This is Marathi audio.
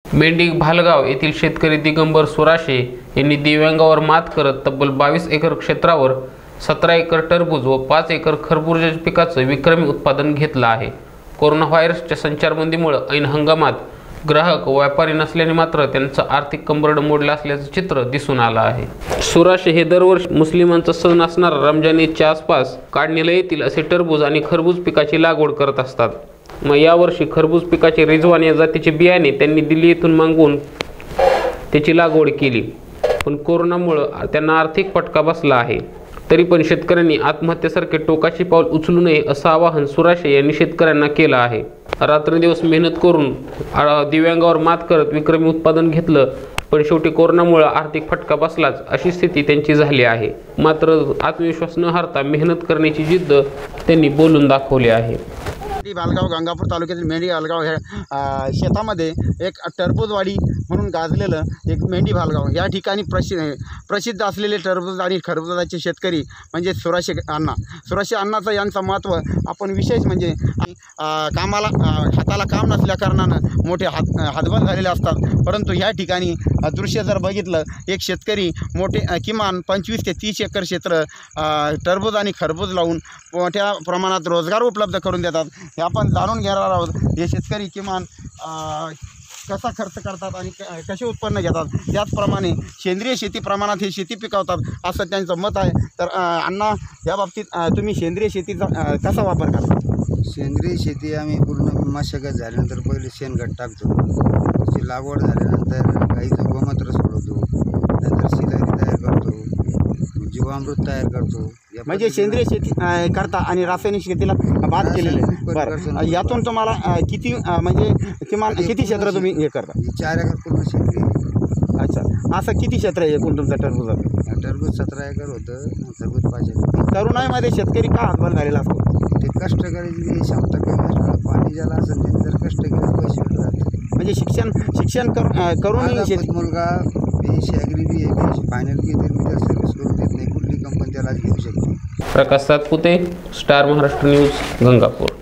मेंढी भालगाव येथील शेतकरी दिगंबर सुराशे यांनी दिव्यांगावर मात करत तब्बल 22 एकर क्षेत्रावर 17 एकर टरबूज व 5 एकर खरबूज पिकाचं विक्रमी उत्पादन घेतलं आहे। कोरोना व्हायरसच्या संचारबंदीमुळे ऐन हंगामात ग्राहक व व्यापारी नसल्याने मात्र त्यांचं आर्थिक कंबरड मोडलं असल्याचं चित्र दिसून आलं आहे। सुराशे हे दरवर्षी मुस्लिमांचा सण असणारा रमजान ईदच्या आसपास काढणीला येतील असे टरबूज आणि खरबूज पिकाची लागवड करत असतात। मग यावर्षी खरबूज पिकाचे रिजवान या जातीचे बियाणे त्यांनी दिल्ली येथून मागवून त्याची लागवड केली, पण कोरोनामुळे त्यांना आर्थिक फटका बसला आहे। तरी पण शेतकऱ्यांनी आत्महत्येसारखे टोकाची पाऊल उचलू नये असं आवाहन सुराशे यांनी शेतकऱ्यांना केलं आहे। रात्रंदिवस मेहनत करून दिव्यांगावर मात करत विक्रमी उत्पादन घेतलं, पण शेवटी कोरोनामुळे आर्थिक फटका बसलाच अशी स्थिती त्यांची झाली आहे। मात्र आत्मविश्वास न हारता मेहनत करण्याची जिद्द त्यांनी बोलून दाखवली आहे। भालगाव गंगापूर तालुक्यातील मेंढी भालगाव ह्या शेतामध्ये एक टरबूजवाडी म्हणून गाजलेलं एक मेंढी भालगाव या ठिकाणी प्रसिद्ध असलेले टरबूज आणि खरबुजाचे शेतकरी म्हणजे सुराशे अण्णाचं यांचं महत्त्व आपण विशेष म्हणजे कामाला हाताला काम नसल्या कारणानं मोठे हातभार झालेले असतात, परंतु ह्या ठिकाणी दृश्य जर बघितलं एक शेतकरी मोठे किमान 25 ते 30 एकर क्षेत्र टरबूज आणि खरबूज लावून मोठ्या प्रमाणात रोजगार उपलब्ध करून देतात। हे आपण जाणून घेणार आहोत। हे शेतकरी किमान कसा खर्च करतात आणि कसे उत्पन्न घेतात, त्याचप्रमाणे सेंद्रिय शेती प्रमाणात हे शेती पिकवतात असं त्यांचं मत आहे। तर अण्णा, या बाबतीत तुम्ही सेंद्रिय शेतीचा कसा वापर करता? सेंद्रिय शेती आम्ही पूर्ण मशागत झाल्यानंतर पहिले शेणखत टाकतो, त्याची लागवड झाल्यानंतर गाईचं गोमूत्र सोडवतो, नंतर शिलारी तयार करतो, जीवामृत तयार करतो। म्हणजे सेंद्रिय शेती करता आणि रासायनिक शेतीला बाद केलेलं आहे। बरं, यातून तुम्हाला किती म्हणजे किमान किती क्षेत्र तुम्ही हे करता? 4 एकर पूर्ण शेती। अच्छा, असं किती क्षेत्र आहे एकूण तुमचं टरबूजाचं? टरबूज 17 एकर होतं, टरबूज 5 एकर। तरुणाईमध्ये शेतकरी का हातभार झालेला असतो? ते कष्ट करायची क्षमता कमी असणार, पाणी ज्याला असेल त्यांनी जर कष्ट केले पैसे मिळतात। म्हणजे शिक्षण करून मुलगा BSc ॲग्री बी आहे, फायनल बी तरी मी त्याला सर्व्हिस करून देत नाही, कुठली कंपनी त्याला घेऊ शकते। Prakash Satpute, star Maharashtra news, Gangapur.